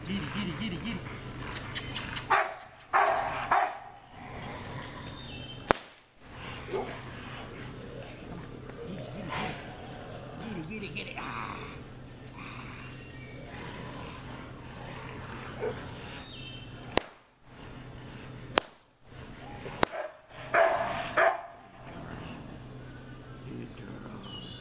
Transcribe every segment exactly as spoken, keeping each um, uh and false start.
Get it, get it, get it, get it. Get it, get it, get it. Ah. Good girls.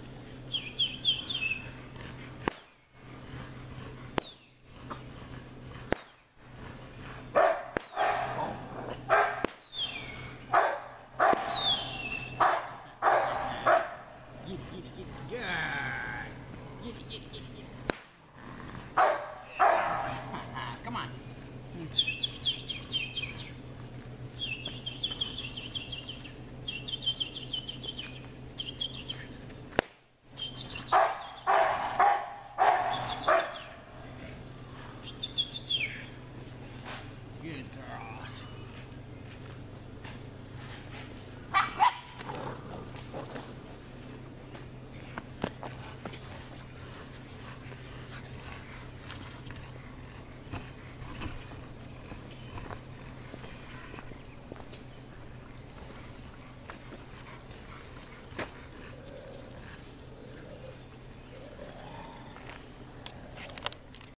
Get it, get it, get it. Yeah. Get it, get it, get it, get it. Come on. Good girls.